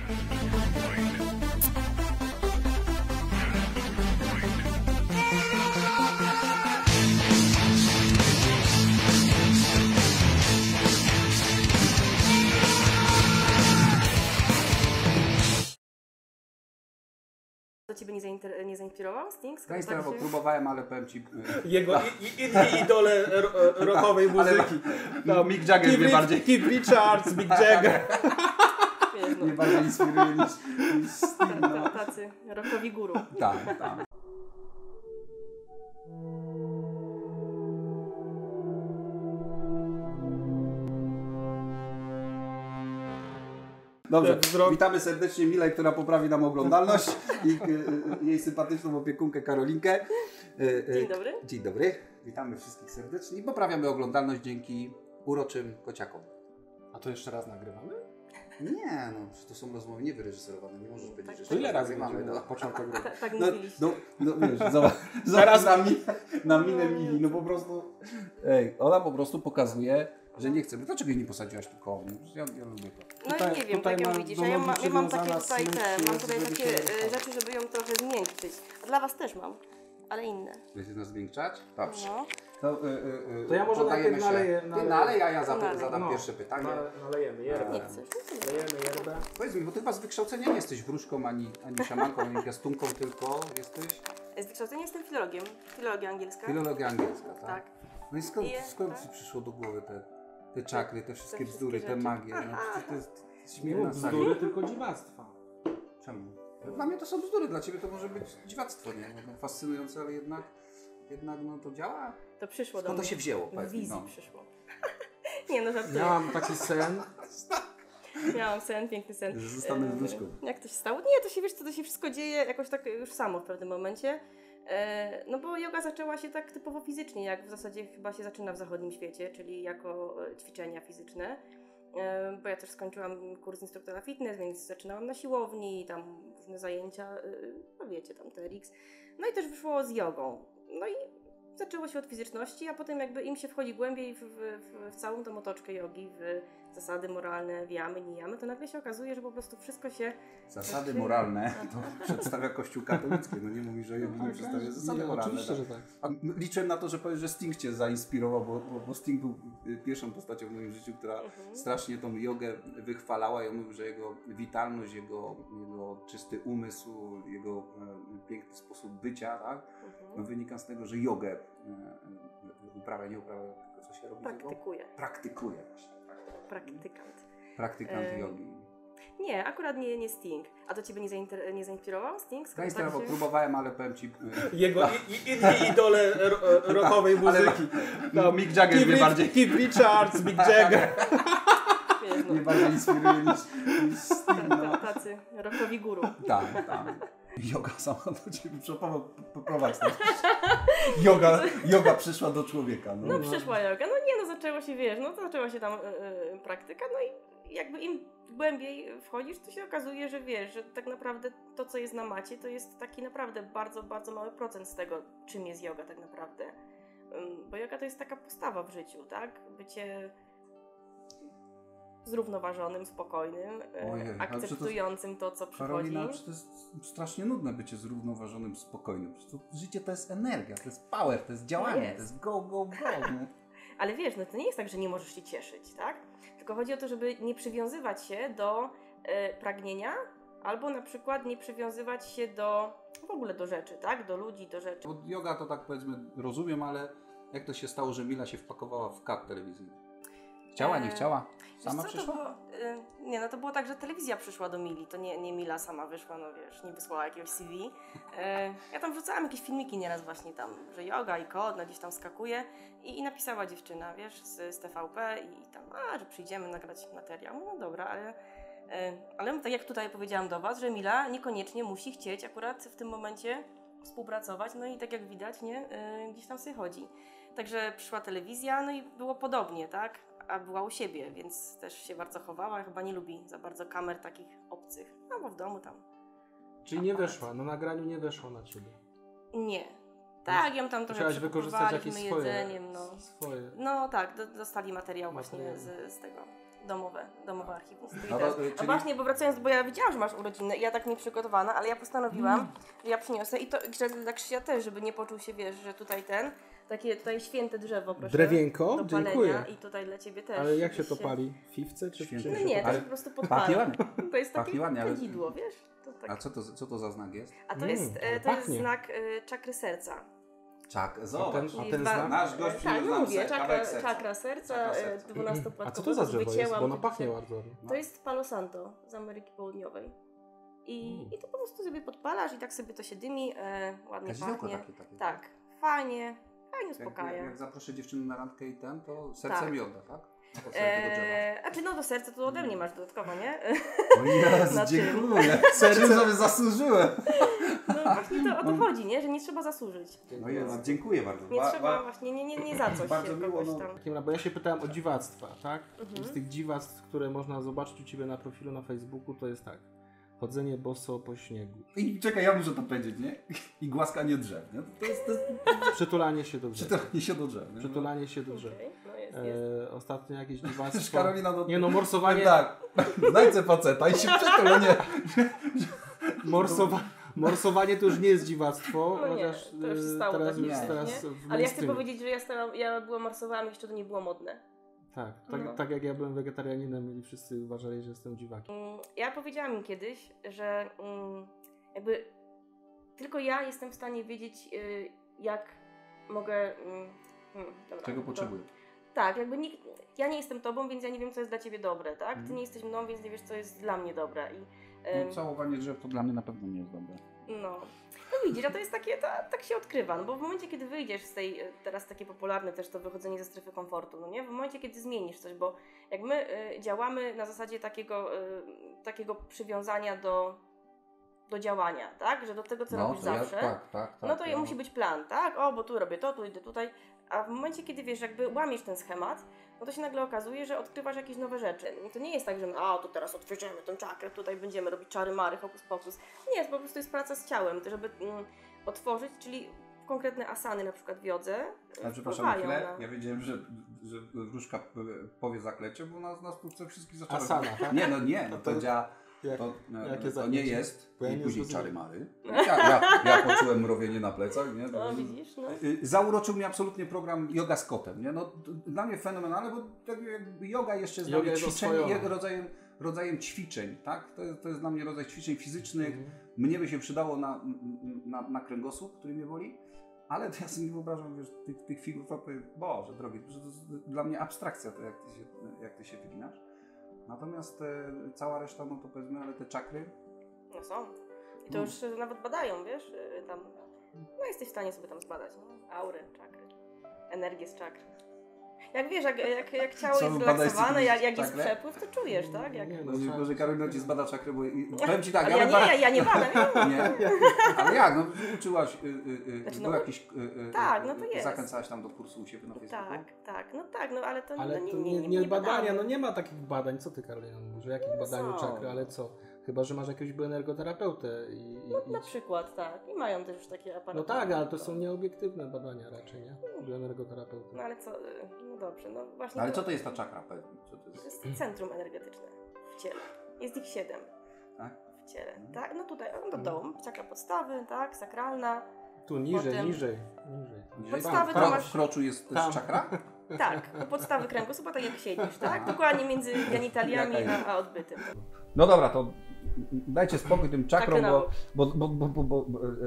To ciebie nie zainspirował Sting? Bo próbowałem, ale powiem ci... Jego inni idole rockowej muzyki. Mick Jagger mnie bardziej... Keith Richards, Mick Jagger. Mnie bardziej inspiruje niż Sting. No. Tacy rockowi guru. Tak, tak. Dobrze, witamy serdecznie Milę, która poprawi nam oglądalność i jej sympatyczną opiekunkę Karolinkę. Dzień dobry. Dzień dobry, witamy wszystkich serdecznie i poprawiamy oglądalność dzięki uroczym kociakom. A to jeszcze raz nagrywamy? Nie, no to są rozmowy niewyreżyserowane, nie możesz powiedzieć, że to ile razy mamy na początek roku? Tak mówiliście. No wiesz, zobacz Zaraz na minę Mili, no po prostu, ona po prostu pokazuje, że nie chce. Dlaczego jej nie posadziłaś tu koło? Ja lubię to. No tutaj, nie wiem, tak jak widzisz, ja mam takie tutaj rzeczy, żeby ją trochę zmiękczyć. A dla was też mam, ale inne. Chcecie nas zmiękczać? Dobrze. No. To ja może najpierw naleję. Ty nalej, a ja zadam pierwsze pytanie. Nalejemy yerbę. Nie chcesz? Nalejemy yerbę. Powiedz mi, bo ty chyba z wykształcenia nie jesteś wróżką, ani szamanką, ani piastunką, tylko jesteś... Z wykształcenia jestem filologiem. Filologia angielska. Filologia angielska, tak? Tak. No i skąd ci przyszło do głowy te czakry, te wszystkie bzdury, te rzeczy. magie? No, to jest śmierna Bzdury, tylko dziwactwa. Czemu? Dla mnie to są bzdury, dla ciebie to może być dziwactwo, nie? No, fascynujące, ale jednak no to działa. To przyszło Skąd do to się wzięło? W wizji przyszło. Nie no, żartuję. Miałam taki sen. Miałam sen, piękny sen. Zostanę wróżką. Jak to się stało? Nie, to się wiesz, to się wszystko dzieje jakoś tak już samo w pewnym momencie. No bo joga zaczęła się tak typowo fizycznie, jak w zasadzie chyba się zaczyna w zachodnim świecie, czyli jako ćwiczenia fizyczne. Bo ja też skończyłam kurs instruktora fitness, więc zaczynałam na siłowni, tam różne zajęcia, no wiecie, tam TRX. No i też wyszło z jogą. No i zaczęło się od fizyczności, a potem jakby im się wchodzi głębiej w całą tą otoczkę jogi, w zasady moralne, w jamy, nijamy, to nagle się okazuje, że po prostu wszystko się... Zasady moralne to przedstawia Kościół katolicki, no nie mówi, że jogi nie przedstawia zasady moralne. Oczywiście, że tak. A liczyłem na to, że powiesz, że Sting cię zainspirował, bo Sting był pierwszą postacią w moim życiu, która strasznie tą jogę wychwalała i on mówił, że jego witalność, jego czysty umysł, jego piękny sposób bycia, tak? No, wynika z tego, że jogę nie uprawia, tylko co się robi? Praktykuje właśnie. Praktykant jogi. Nie, akurat nie Sting. A to ciebie nie zainspirował Sting? Bo próbowałem, ale powiem ci... Jego inni idole rockowej muzyki. Mick Jagger mnie bardziej... Keith Richards, Mick Jagger. Mnie bardziej inspiruje niż Sting. No. Tacy rockowi guru. Tak. Joga sama do ciebie poprowadź. Joga przyszła do człowieka. No przyszła joga. No nie, no zaczęło się, wiesz, no to zaczęła się tam praktyka, no i jakby im głębiej wchodzisz, to się okazuje, że wiesz, że tak naprawdę to, co jest na macie, to jest taki naprawdę bardzo, bardzo mały procent z tego, czym jest joga tak naprawdę. Bo joga to jest taka postawa w życiu, tak? Bycie zrównoważonym, spokojnym, akceptującym to, co przychodzi. Karolina, czy to jest strasznie nudne bycie zrównoważonym, spokojnym? Życie to jest energia, to jest power, to jest działanie, to jest go. Nie? Ale wiesz, no to nie jest tak, że nie możesz się cieszyć, tak? Tylko chodzi o to, żeby nie przywiązywać się do pragnienia, albo na przykład nie przywiązywać się w ogóle do rzeczy, tak? Do ludzi, do rzeczy. Bo joga to tak powiedzmy rozumiem, ale jak to się stało, że Mila się wpakowała w kadr telewizyjny? Chciała, nie chciała? Sama przyszła? Nie, no to było tak, że telewizja przyszła do Mili, to nie Mila sama wyszła, no wiesz, nie wysłała jakiegoś CV. Ja tam wrzucałam jakieś filmiki nieraz właśnie tam, że joga i kod, no gdzieś tam skakuje i napisała dziewczyna, wiesz, z TVP i tam, że przyjdziemy nagrać materiał. No dobra, ale tak jak tutaj powiedziałam do was, że Mila niekoniecznie musi chcieć akurat w tym momencie współpracować, no i tak jak widać, nie, gdzieś tam sobie chodzi. Także przyszła telewizja, no i było podobnie, tak? A była u siebie, więc też się bardzo chowała. Chyba nie lubi za bardzo kamer takich obcych. No bo w domu tam. Czyli nie weszła, na nagraniu nie weszła na ciebie. Nie. Tak, ją tam trochę wykorzystać jakieś jedzeniem, swoje. No tak, dostali materiał właśnie z tego. domowe archiwum. A czyli- właśnie, bo wracając, bo ja wiedziałam, że masz urodziny i ja tak nie przygotowana, ale ja postanowiłam, że ja przyniosę i to że dla Krzysia też, żeby nie poczuł się, wiesz, że takie tutaj święte drzewo, proszę. Drewienko? Do palenia. Dziękuję. I tutaj dla ciebie też. Ale jak się to żebyś pali? W fifce czy Święte. No nie, to Ale się po prostu podpala. pachnie ładnie. To jest takie Pachnie ładnie, ale- kadzidło, wiesz? To tak. A co to za znak jest? A to jest, ale to jest pachnie. znak czakry serca. Czak, A zobacz. ten Czyli znak? Nasz gość tak, przyniósł no nam mówię, kawałek serca. czakra serca, Czakra serca. 12-płatkowa. A co to za drzewo jest? wycięłam Bo ono tutaj pachnie się- bardzo ładnie. To jest Palo Santo z Ameryki Południowej. I to po prostu sobie podpalasz i tak sobie to się dymi, ładnie Kadzidełko pachnie. takie. Tak, fajnie Jak uspokaja. zaproszę dziewczynę na randkę i to serce Tak. mi odda, tak? Od tego drzewa. A czy no do serca to ode mnie masz dodatkowo, nie? O Jezu, Na tym. dziękuję. Serce sobie zasłużyłem. No właśnie to o to chodzi, nie? Że nie trzeba zasłużyć. No Jezu, dziękuję bardzo. Nie trzeba właśnie, nie za coś bardzo się miło, kogoś no. tam. Bo ja się pytałem o dziwactwa, tak? Mhm. Z tych dziwactw, które można zobaczyć u Ciebie na profilu na Facebooku, to jest tak. Chodzenie boso po śniegu. I czekaj, ja muszę to powiedzieć, nie? I głaskanie drzew, nie? To jest Przytulanie się do drzew. przytulanie się do drzew. nie? Przytulanie się do drzew. Okej, no jest. Ostatnio jakieś Przecież dziwactwo. Karolina, no... Nie no, morsowanie, Tak, znajdź faceta i się przytul, nie? morsowanie to już nie jest dziwactwo, No nie, chociaż to już się stało teraz, takie jest, coś, teraz nie? w Ale ja chcę mainstreamie. powiedzieć, że ja byłam marsowałam jeszcze to nie było modne. Tak, No. tak jak ja byłem wegetarianinem i wszyscy uważali, że jestem dziwakiem. Ja powiedziałam im kiedyś, że jakby tylko ja jestem w stanie wiedzieć, jak mogę... Dobra, Czego to- potrzebuję? Tak, jakby ja nie jestem tobą, więc ja nie wiem, co jest dla ciebie dobre, tak? Ty Mhm. nie jesteś mną, więc nie wiesz, co jest dla mnie dobre. No, całowanie drzew to dla mnie na pewno nie jest dobre. No widzisz, a to jest takie, tak się odkrywa, no bo w momencie, kiedy wyjdziesz z tej, teraz takie popularne też to wychodzenie ze strefy komfortu, no nie? W momencie, kiedy zmienisz coś, bo jak my działamy na zasadzie takiego przywiązania do działania, tak? Że do tego, co robisz zawsze, tak. no to musi być plan, tak? O, bo tu robię to, tu idę tutaj, a w momencie, kiedy wiesz, jakby łamiesz ten schemat, no to się nagle okazuje, że odkrywasz jakieś nowe rzeczy. I to nie jest tak, że to teraz otworzymy tę czakrę, tutaj będziemy robić czary mary, hokus pokus. Nie, to po prostu jest praca z ciałem, żeby otworzyć, czyli konkretne asany na przykład w jodze Ale przepraszam na chwilę, ja wiedziałem, że wróżka powie zaklecie, bo nas tu chce wszystkich zaczarować. Asana, tak? Nie, no to działa. Jak, To jakie nie zaklęcie? jest. Bo ja I nie później zrozumiałem. czary mary. Ja poczułem mrowienie na plecach. Nie? No widzisz, no. Zauroczył mnie absolutnie program Yoga z kotem. Nie? No, dla mnie fenomenalne, bo tak jakby yoga jeszcze jest dla mnie Yoga jest ćwiczeń, oswojona. rodzajem ćwiczeń. Tak? To jest dla mnie rodzaj ćwiczeń fizycznych. Mhm. Mnie by się przydało na kręgosłup, który mnie boli. Ale to ja sobie nie wyobrażam, wiesz, tych figur, Boże drogi, że to jest dla mnie abstrakcja, to jak ty się wyginasz. Natomiast cała reszta, no to powiedzmy, ale te czakry. No są. I to już nawet badają, wiesz, tam, no jesteś w stanie sobie tam zbadać, nie? Aury, czakry, energię z czakr. Jak wiesz, jak ciało Co, jest badać zrelaksowane, sobie jak jest czakrę? przepływ, to czujesz, tak? Jak... Nie, No, że Karolina ci zbada czakrę, bo powiem ci tak, Ale ja nie badam. Nie? Ale jak? No uczyłaś, Znaczy, był no, jakiś, tak, no to jest. zakręcałaś tam do kursu u siebie na Facebooku? Tak, no ale to, Ale no, to nie nie badania, badamy. no nie ma takich badań, co ty Karolina mówisz, o jakim badaniu są. czakry, ale co? Chyba, że masz jakiegoś energoterapeutę i Na przykład, tak. I mają też już takie aparaty. no tak, ale to są nieobiektywne badania raczej, nie? U energoterapeuty. No ale co, no dobrze, no właśnie. Ale co to jest ta czakra? Powiedz mi, co to To jest? jest centrum energetyczne w ciele. Jest ich 7 Tak? w ciele, tak? No tutaj, do dołu, czakra podstawy, tak? Sakralna. Tu niżej, Potem- niżej. Podstawy to masz- W kroczu jest też Tam. czakra? Tak, u podstawy kręgosłupa, tak jak siedzisz, tak? Dokładnie między genitaliami Jaka jest? a odbytym. No dobra, to dajcie spokój tym czakrom, Czakry na bo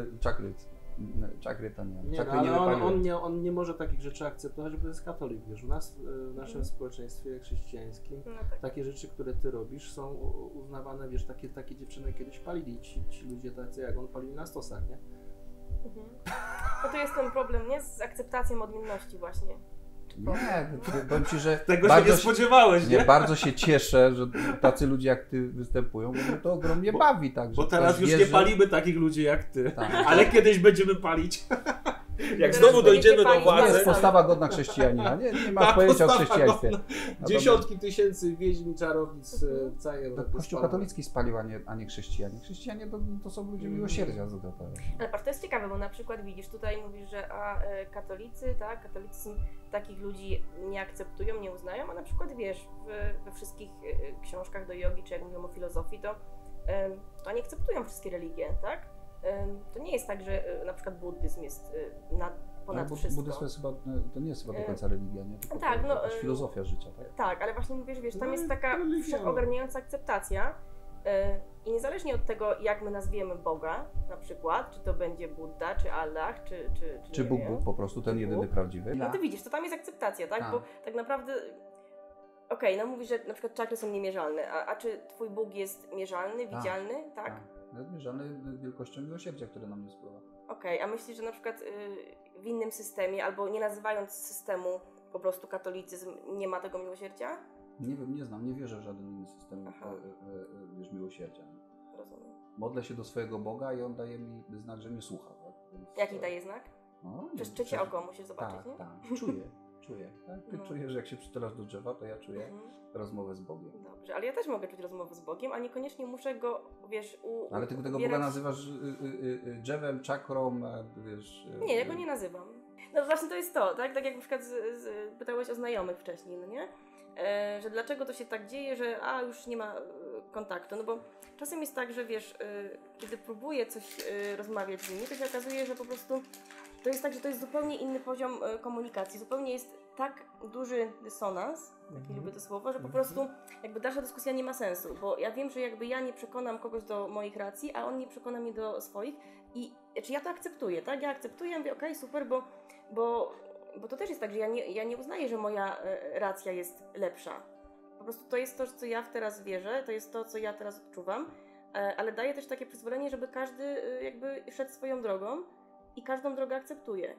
czakry to nie. Nie, Czakry no, nie ale wypaliły. on nie może takich rzeczy akceptować, bo jest katolik, wiesz, u nas, w naszym społeczeństwie chrześcijańskim, No tak. takie rzeczy, które ty robisz, są uznawane, wiesz, takie dziewczyny kiedyś palili, ci ludzie tacy jak on palili na stosach, nie? Mhm. No to jest ten problem, nie? Z akceptacją odmienności właśnie. Nie, powiem ci, że Tego bardzo się nie spodziewałeś, nie? bardzo się cieszę, że tacy ludzie jak ty występują, bo mnie to ogromnie bawi. Tak, Bo że teraz ktoś już wie, nie że- palimy takich ludzi jak ty, Tak. ale kiedyś będziemy palić. Jak znowu dojdziemy do To jest władzy... postawa godna chrześcijanina. Nie ma pojęcia o chrześcijaństwie. Dziesiątki tysięcy wiedźm, czarownic w całej Europie. Kościół katolicki spalił, a nie chrześcijanie. Chrześcijanie to są ludzie miłosierdzia. Ale patrz, to jest ciekawe, bo na przykład widzisz, tutaj mówisz, że katolicy, tak, katolicyzm takich ludzi nie akceptują, nie uznają, a na przykład wiesz, we wszystkich książkach do jogi, czy jak mówią o filozofii, to oni akceptują wszystkie religie, tak? To nie jest tak, że na przykład buddyzm jest ponad wszystko. Buddyzm jest chyba, to nie jest chyba do końca religia, nie? Tylko tak, to jakaś filozofia życia, tak? Tak, ale właśnie mówisz, wiesz, tam No, jest taka religia. wszechogarniająca akceptacja i niezależnie od tego, jak my nazwiemy Boga, na przykład, czy to będzie Buddha, czy Allah, Czy nie Bóg wiem, był po prostu ten Czy jedyny Bóg? prawdziwy? No to widzisz, to tam jest akceptacja, tak? Tak. Bo tak naprawdę, okej, no mówisz, że na przykład czakry są niemierzalne, a czy twój Bóg jest mierzalny, Tak, widzialny, tak? Zmierzany wielkością miłosierdzia, które nam nie spływa. Okej, a myślisz, że na przykład w innym systemie, albo nie nazywając systemu po prostu katolicyzm, nie ma tego miłosierdzia? Nie wiem, nie znam, nie wierzę w żaden inny system wiesz, miłosierdzia. Rozumiem. Modlę się do swojego Boga i On daje mi znak, że mnie słucha. Tak? Więc, Jaki daje znak? No, Przez trzecie oko musisz zobaczyć, tak, nie? tak, czuję. Tak? Ty No. czujesz, że jak się przytulasz do drzewa, to ja czuję rozmowę z Bogiem. Dobrze, ale ja też mogę czuć rozmowę z Bogiem, a niekoniecznie muszę go, wiesz, Ale ty tego ubierać- Boga nazywasz drzewem, czakrą, wiesz... Nie, ja go nie nazywam. No właśnie to jest to, tak? Tak jak na przykład pytałeś o znajomych wcześniej, no nie? Że dlaczego to się tak dzieje, że już nie ma kontaktu, no bo czasem jest tak, że wiesz, kiedy próbuję coś rozmawiać z nimi, to się okazuje, że po prostu to jest tak, że to jest zupełnie inny poziom komunikacji, zupełnie jest tak duży dysonans, takie lubię to słowo, że po prostu jakby dalsza dyskusja nie ma sensu, bo ja wiem, że jakby ja nie przekonam kogoś do moich racji, a on nie przekona mnie do swoich i czy ja to akceptuję, tak? Ja akceptuję, ja mówię, okej, super, bo to też jest tak, że ja nie uznaję, że moja racja jest lepsza. Po prostu to jest to, co ja teraz wierzę, to jest to, co ja teraz odczuwam, ale daję też takie przyzwolenie, żeby każdy jakby szedł swoją drogą i każdą drogę akceptuje.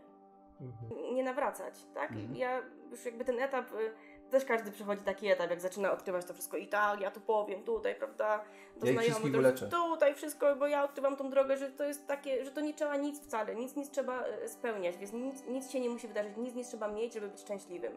Nie nawracać, tak? Ja już jakby ten etap, też każdy przechodzi taki etap, jak zaczyna odkrywać to wszystko i tak, ja tu powiem, tutaj, prawda, do Ja ich znajomych, wszystkich to wyleczę. tutaj wszystko, bo ja odkrywam tą drogę, że to jest takie, że to nie trzeba nic wcale, nic trzeba spełniać, więc nic się nie musi wydarzyć, nic nie trzeba mieć, żeby być szczęśliwym.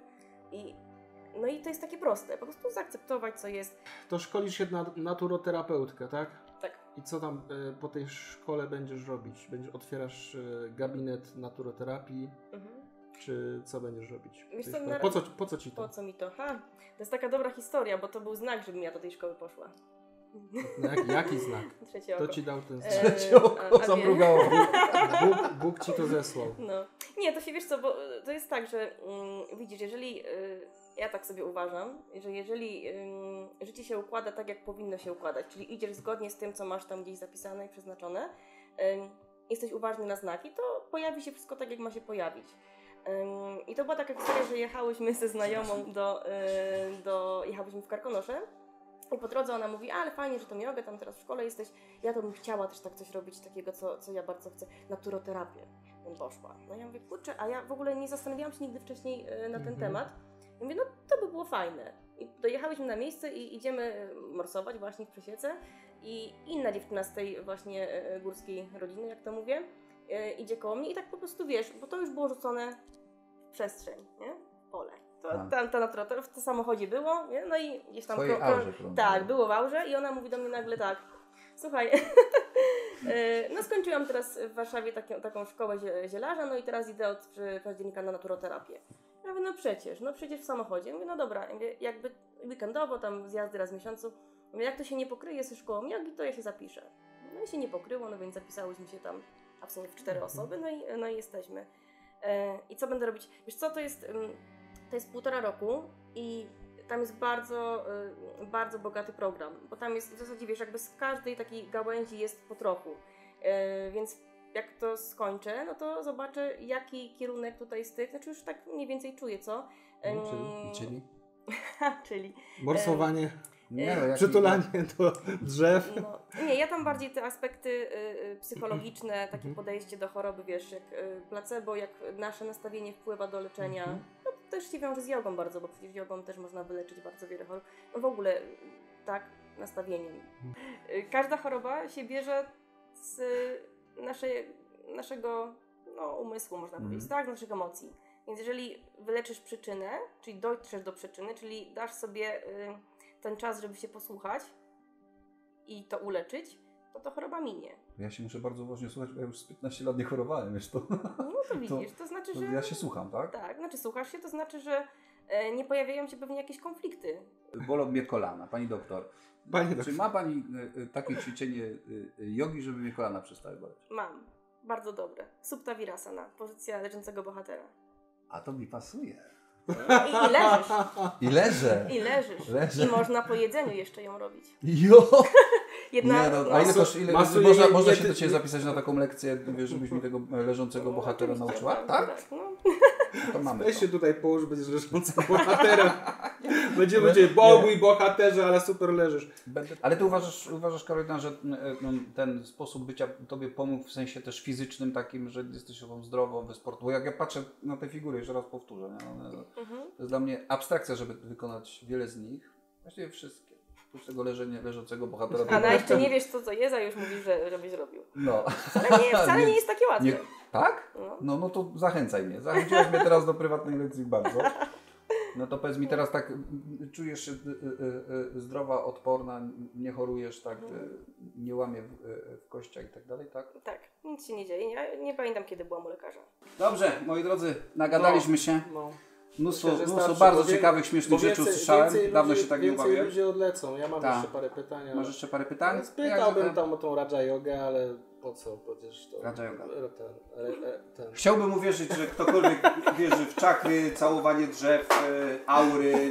No i to jest takie proste, po prostu zaakceptować, co jest. To szkolisz się na naturoterapeutkę, tak? Tak. I co tam po tej szkole będziesz robić? Otwierasz gabinet naturoterapii? Czy co będziesz robić? Wiesz co, Po co ci to? Po co mi to? To jest taka dobra historia, bo to był znak, żebym ja do tej szkoły poszła. No, jaki znak? Trzecie oko. To ci dał ten znak. Trzecie oko zamrugało. Bóg ci to zesłał. No. Nie, to się wiesz co, bo to jest tak, że widzisz, jeżeli ja tak sobie uważam, że jeżeli życie się układa tak, jak powinno się układać, czyli idziesz zgodnie z tym, co masz tam gdzieś zapisane i przeznaczone, jesteś uważny na znaki, to pojawi się wszystko tak, jak ma się pojawić. I to była taka historia, że jechałyśmy ze znajomą jechałyśmy w Karkonosze i po drodze ona mówi, ale fajnie, że to jogę, tam teraz w szkole jesteś, ja to bym chciała też tak coś robić takiego, co ja bardzo chcę, naturoterapię, bym poszła. No ja mówię, kurczę, a ja w ogóle nie zastanawiałam się nigdy wcześniej na ten temat. I mówię, no to by było fajne. I dojechałyśmy na miejsce i idziemy morsować właśnie w Przesiece i inna dziewczyna z tej właśnie górskiej rodziny, jak to mówię, idzie koło mnie i tak po prostu wiesz, bo to już było rzucone w przestrzeń, nie? W pole. Ta natura w samochodzie było, nie? No i gdzieś tam... Tak, było w aurze i ona mówi do mnie nagle tak, słuchaj, no skończyłam teraz w Warszawie taką szkołę zielarza, no i teraz idę od października na naturoterapię. Ja mówię, no przecież w samochodzie. Mówię, no dobra, mówię, jakby weekendowo, tam zjazdy raz w miesiącu, mówię, jak to się nie pokryje ze szkołą jogi, to ja się zapiszę. No i się nie pokryło, no więc zapisałyśmy się tam, a w sumie w 4 osoby, no i jesteśmy. I co będę robić? Wiesz co, to jest 1,5 roku i tam jest bardzo, bardzo bogaty program, bo tam jest w zasadzie, wiesz, jakby z każdej takiej gałęzi jest po trochu, więc jak to skończę, no to zobaczę, jaki kierunek tutaj z tych, znaczy już tak mniej więcej czuję, co? Czyli? Czyli morsowanie, Nie, przytulanie do drzew. No, nie, ja tam bardziej te aspekty psychologiczne, takie podejście do choroby, wiesz, jak placebo, jak nasze nastawienie wpływa do leczenia. No to też się wiąże z jogą bardzo, bo przecież jogą też można wyleczyć bardzo wiele chorób. No w ogóle tak, nastawieniem. Każda choroba się bierze z naszego umysłu, można powiedzieć, tak, naszych emocji. Więc jeżeli wyleczysz przyczynę, czyli dotrzesz do przyczyny, czyli dasz sobie ten czas, żeby się posłuchać i to uleczyć, to choroba minie. Ja się muszę bardzo uważnie słuchać, bo ja już z 15 lat nie chorowałem, wiesz to. No to widzisz, to znaczy, że... Ja się słucham, tak? Tak, znaczy słuchasz się, to znaczy, że nie pojawiają się pewnie jakieś konflikty. Bolą mnie kolana, pani doktor. Czy ma pani takie ćwiczenie jogi, żeby mnie kolana przestały boleć? Mam. Bardzo dobre. Supta Virasana, pozycja leżącego bohatera. A to mi pasuje. I leżysz. I leżę. I leżysz. Leżę. I można po jedzeniu jeszcze ją robić. Jo! Jedna, Nie, no, a ile można się do Ciebie zapisać na taką lekcję, wiesz, żebyś mi tego leżącego bohatera nauczyła? Tak? No. To mamy Weź to. się tutaj połóż, będziesz leżącym bohaterem. Będziemy cię, bo mój bohaterze, ale super leżysz. Ale ty uważasz, Karolina, że ten sposób bycia Tobie pomógł w sensie też fizycznym takim, że jesteś osobą zdrową, wysportową? Bo jak ja patrzę na te figury, jeszcze raz powtórzę, nie? To jest dla mnie abstrakcja, żeby wykonać wiele z nich. Właściwie wszystkie. Oprócz tego leżącego bohatera. A jeszcze nie wiesz, co to jest, a już mówisz, żebyś robił. No. Wcale nie jest takie łatwe. Tak? No to zachęcaj mnie. Zachęciłaś mnie teraz do prywatnej lekcji bardzo. No to powiedz mi teraz tak, czujesz się zdrowa, odporna, nie chorujesz, tak, nie łamie w kościach i tak dalej, tak? Tak, nic się nie dzieje. Ja nie pamiętam, kiedy byłam u lekarza. Dobrze, moi drodzy, nagadaliśmy się. No. Mnóstwo Starczy, bardzo ciekawych, śmiesznych rzeczy usłyszałem. Dawno się tak nie Więcej bawiłem. ludzie odlecą. Ja mam Tak. jeszcze parę pytań. Masz jeszcze parę pytań? Spytałbym tam o tą Raja Jogę, ale po co? Przecież to... Raja Yoga. Ten. Chciałbym uwierzyć, że ktokolwiek wierzy w czakry, całowanie drzew, aury,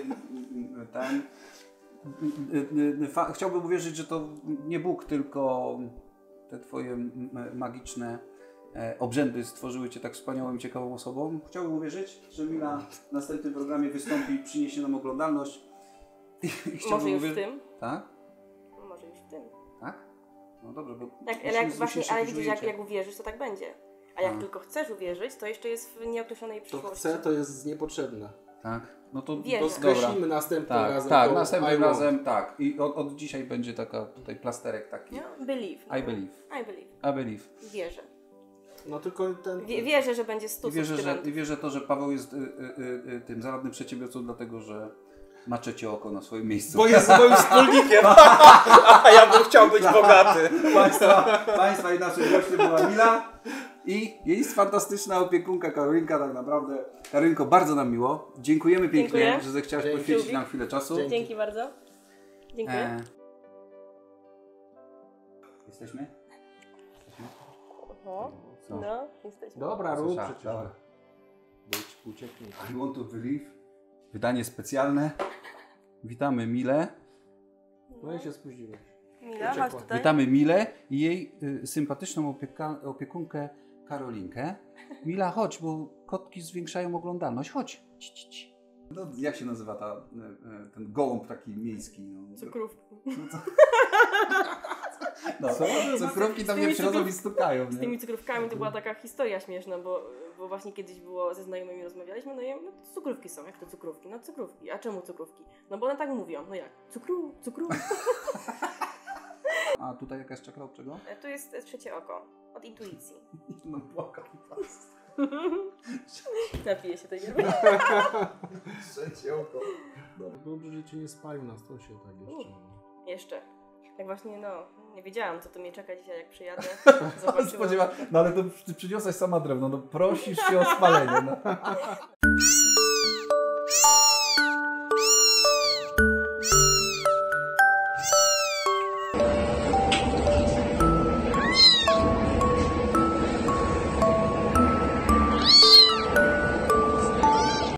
chciałbym uwierzyć, że to nie Bóg, tylko te Twoje magiczne obrzędy stworzyły Cię tak wspaniałą i ciekawą osobą. Chciałbym uwierzyć, że Mila w następnym programie wystąpi i przyniesie nam oglądalność. Może już w tym? Tak? Może już w tym. Tak? No dobrze, bo... Ale widzisz, jak uwierzysz, to tak będzie. A jak tylko chcesz uwierzyć, to jeszcze jest w nieokreślonej To przyszłości. chce, to jest niepotrzebne. Tak. No to skreślimy następnym razem. Tak, następnym razem, tak. I od dzisiaj będzie taka tutaj plasterek taki. No, believe. I believe. I believe. I believe. Wierzę. No tylko ten... Wierzę, że będzie 100 I wierzę to, że Paweł jest tym zaradnym przedsiębiorcą, dlatego że ma trzecie oko na swoim miejscu. Bo jest moim wspólnikiem, a ja bym chciał być bogaty. Państwa i naszym gościem była Mila i jest fantastyczna opiekunka Karolinka, tak naprawdę. Karolinko, bardzo nam miło. Dziękujemy pięknie, że zechciałaś poświęcić nam chwilę czasu. Dzięki bardzo. Dziękuję. Jesteśmy? No, jesteśmy. Dobra, rób Słysza, przecież. dobra. Ucieknij. I want to believe. Wydanie specjalne. Witamy Milę. No i się spóźniłeś. Mila, chodź tutaj. Witamy Milę i jej sympatyczną opiekunkę Karolinkę. Mila, chodź, bo kotki zwiększają oglądalność. Chodź. No, jak się nazywa ten gołąb taki miejski? No. Cukrówki. No, cukrówki tam nie przychodzą i stukają. Z tymi cukrówkami to była taka historia śmieszna, bo właśnie kiedyś było, ze znajomymi rozmawialiśmy, no i no to cukrówki są, jak to cukrówki? No cukrówki, a czemu cukrówki? No bo one tak mówią, no jak? Cukru. A tutaj jakaś czakra od czego? Tu jest trzecie oko, od intuicji. No błagam was. Napiję się tej gierby. Trzecie oko. Dobrze, że cię nie spalił na stosie tak jeszcze. Jeszcze. Tak właśnie, nie wiedziałam, co tu mnie czeka dzisiaj, jak przyjadę. No ale to ty przyniosłaś sama drewno, no prosisz się o spalenie. No.